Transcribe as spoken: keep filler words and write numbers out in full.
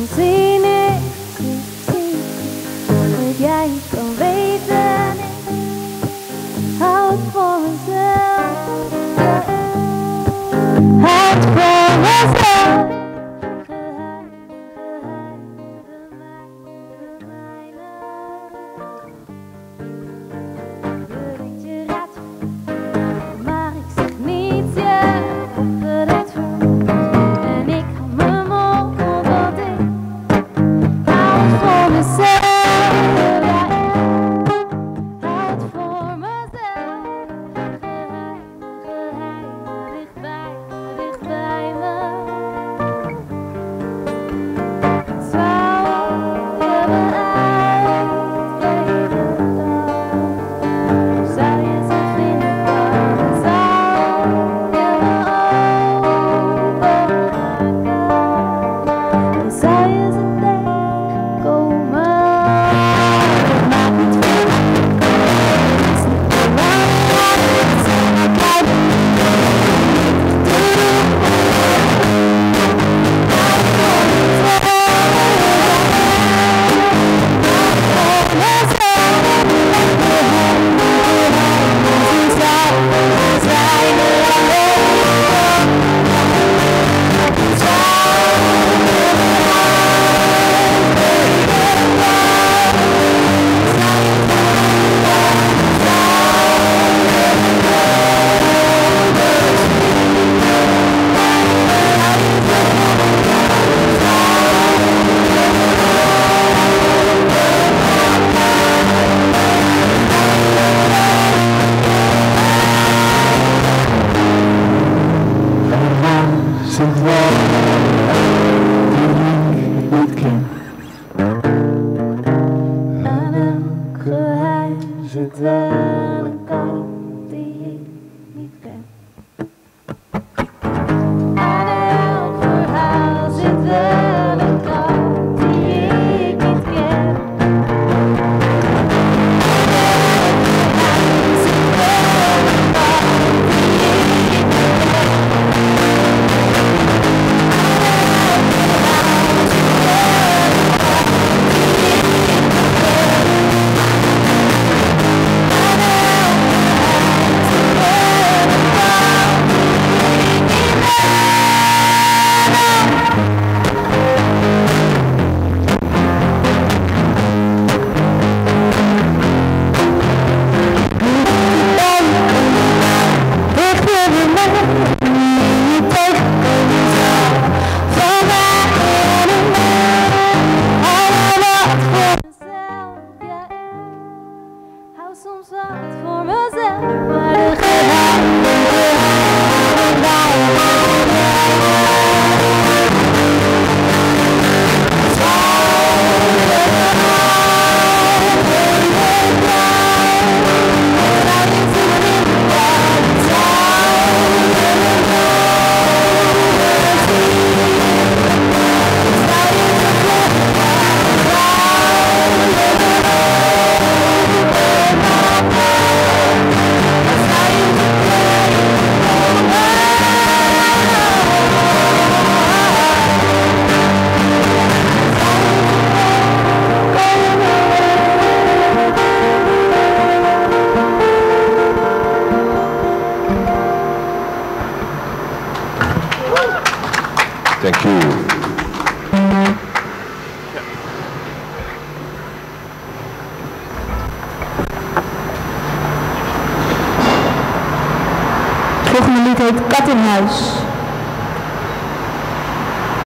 zie niks, ik zie dat jij niet kan weten. Ik hou het voor mezelf, hou het voor mezelf. Geheim, geheim, geheim, geheim. Weet je raad, maar ik zeg niets, je verlet voor en ik hou mijn mond wat ik hou het voor mezelf. Zit wel een kant die ik niet ken. Aan elk verhaal zit wel een kant die ik niet ken. Soms wat voor mezelf, maar de geheim, Thank you. Het volgende lied heet Kat in Huis.